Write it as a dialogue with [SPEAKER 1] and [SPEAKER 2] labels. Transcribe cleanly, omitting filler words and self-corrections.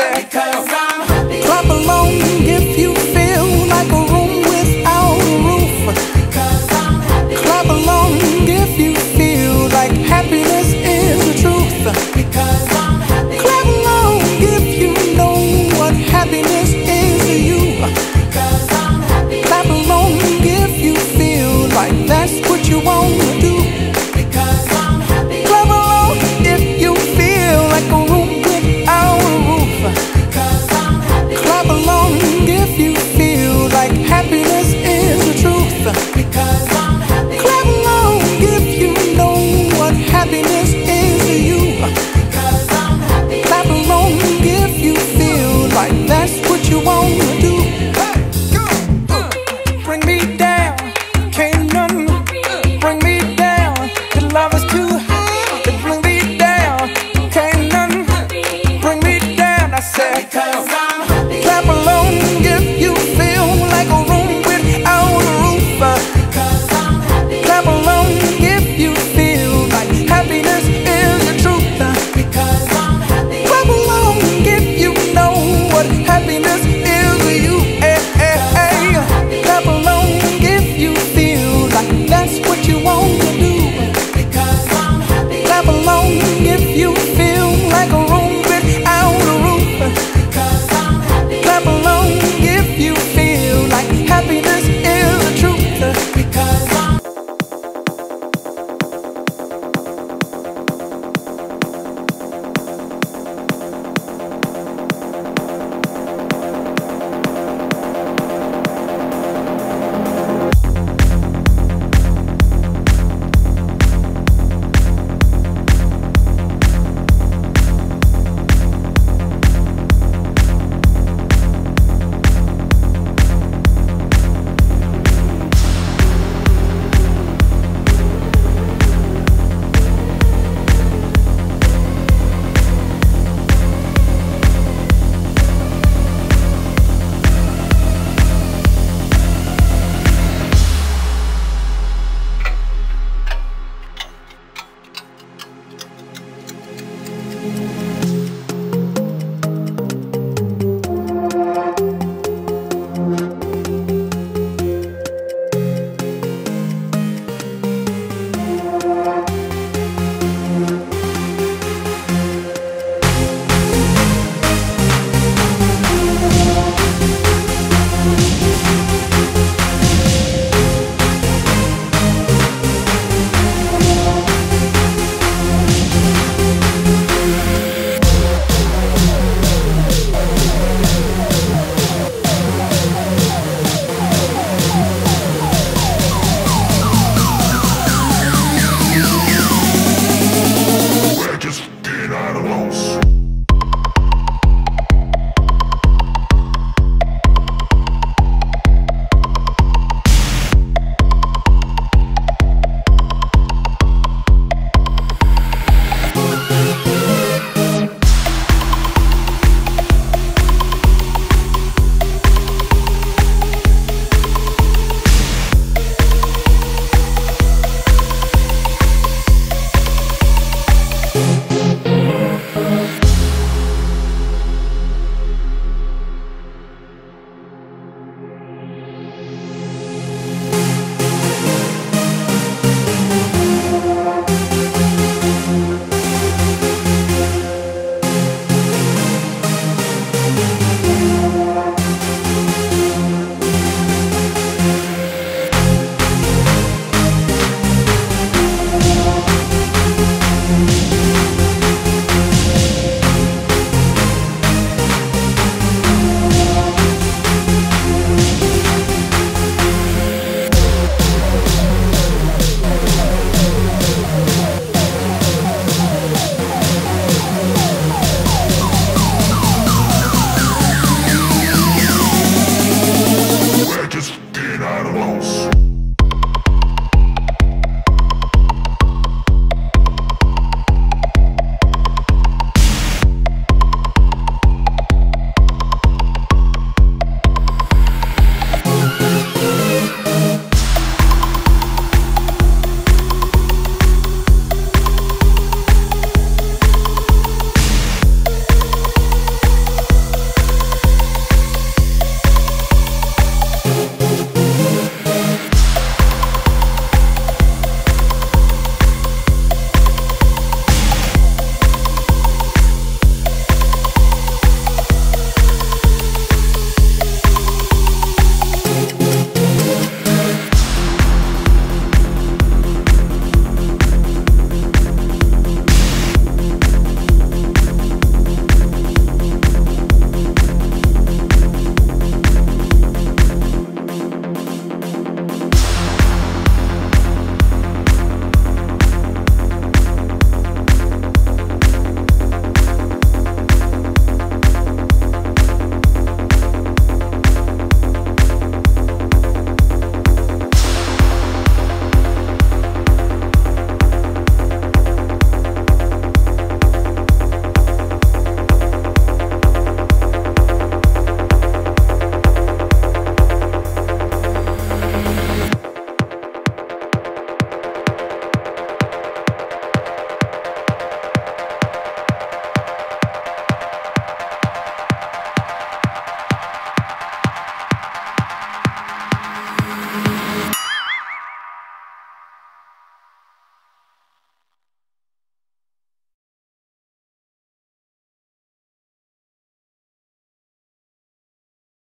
[SPEAKER 1] said,
[SPEAKER 2] because I'm happy.
[SPEAKER 1] clap along if you feel like a room without a roof.
[SPEAKER 2] Because I'm happy.
[SPEAKER 1] Clap along if you feel like happiness is the truth.
[SPEAKER 2] Because I'm happy.
[SPEAKER 1] Clap along if you know what happiness is to you.
[SPEAKER 2] Because I'm happy.
[SPEAKER 1] Clap along if you feel like that's what you want to do.
[SPEAKER 2] Because I'm happy.
[SPEAKER 1] Clap along if you feel like a room without a roof.
[SPEAKER 2] Because I'm happy.
[SPEAKER 1] Clap along if you feel like happiness is the truth.
[SPEAKER 2] Because I'm happy.
[SPEAKER 1] Clap along if you know what happiness is to you.
[SPEAKER 2] Because I'm happy.
[SPEAKER 1] Clap along if you feel like that's what you want to do. Bring me down, can't none bring me down. The love is too high to bring me down. Can't none bring me down. I said,